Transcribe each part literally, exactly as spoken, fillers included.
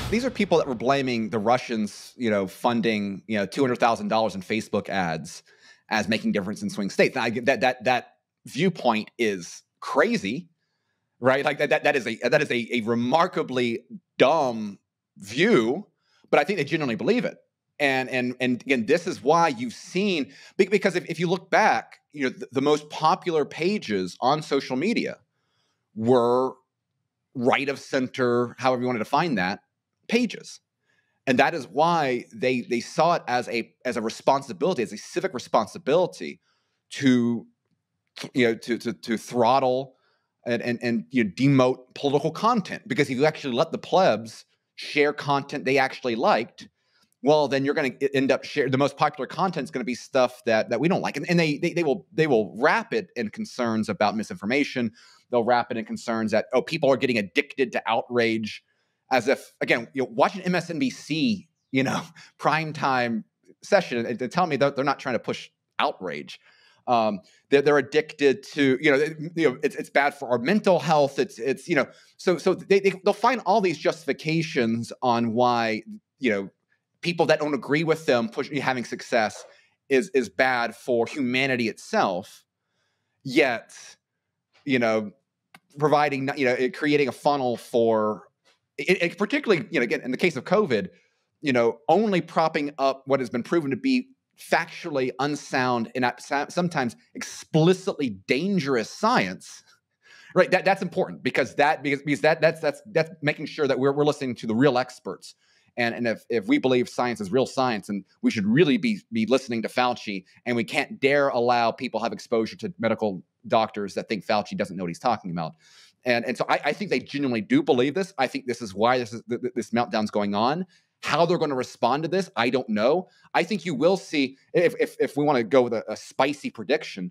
These are people that were blaming the Russians, you know, funding, you know, two hundred thousand dollars in Facebook ads as making difference in swing states. Now, I get that that that viewpoint is crazy, right? Like that that, that is a that is a, a remarkably dumb view, but I think they genuinely believe it. And and and again, this is why you've seen, because if, if you look back, you know, the, the most popular pages on social media were right of center, however you want to define that, pages. And that is why they they saw it as a as a responsibility, as a civic responsibility to, you know, to to, to throttle and and, and you know, demote political content. Because if you actually let the plebs share content they actually liked, well, then you're going to end up share the most popular content is going to be stuff that that we don't like, and, and they, they they will they will wrap it in concerns about misinformation. They'll wrap it in concerns that, oh, people are getting addicted to outrage, as if, again, you know, watching M S N B C, you know, primetime session, and to tell me that they're not trying to push outrage. Um, they're, they're addicted to, you know, you know, it's it's bad for our mental health. It's it's you know, so so they, they they'll find all these justifications on why, you know, people that don't agree with them pushing having success is is bad for humanity itself. Yet, you know, providing, you know, creating a funnel for, it, it particularly, you know, again, in the case of COVID, you know, only propping up what has been proven to be factually unsound and sometimes explicitly dangerous science, right? That that's important because that because because that that's that's that's making sure that we're we're listening to the real experts. And, and if, if we believe science is real science, and we should really be be listening to Fauci, and we can't dare allow people have exposure to medical doctors that think Fauci doesn't know what he's talking about. And, and so I, I think they genuinely do believe this. I think this is why this is this meltdown's going on. How they're going to respond to this, I don't know. I think you will see, if if, if we want to go with a, a spicy prediction,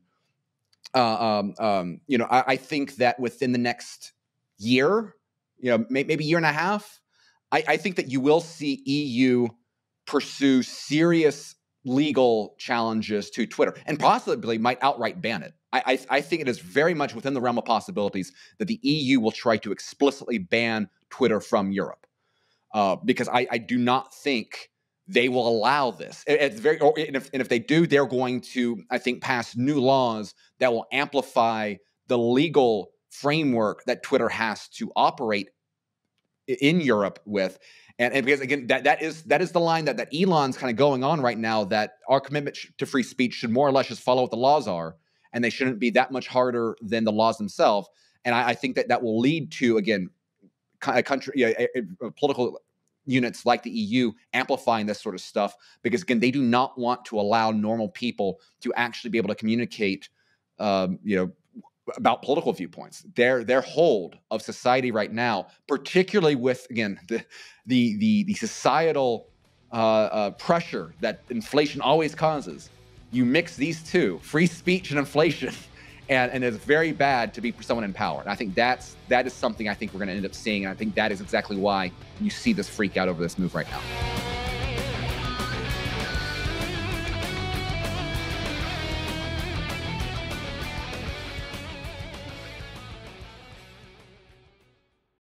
uh, um, um, you know, I, I think that within the next year, you know, may, maybe year and a half, I, I think that you will see E U pursue serious legal challenges to Twitter and possibly might outright ban it. I, I, I think it is very much within the realm of possibilities that the E U will try to explicitly ban Twitter from Europe, uh, because I, I do not think they will allow this. It, it's very, or, and, if, and if they do, they're going to, I think, pass new laws that will amplify the legal framework that Twitter has to operate in Europe with. And, and because, again, that that is that is the line that, that Elon's kind of going on right now, that our commitment sh- to free speech should more or less just follow what the laws are, and they shouldn't be that much harder than the laws themselves. And I, I think that that will lead to, again, a country, you know, a, a political units like the E U amplifying this sort of stuff, because, again, they do not want to allow normal people to actually be able to communicate, um, you know, about political viewpoints. Their their hold of society right now, particularly with, again, the the the, the societal uh, uh, pressure that inflation always causes. You mix these two, free speech and inflation, and, and it's very bad to be someone in power. And I think that's that is something I think we're going to end up seeing, and I think that is exactly why you see this freak out over this move right now.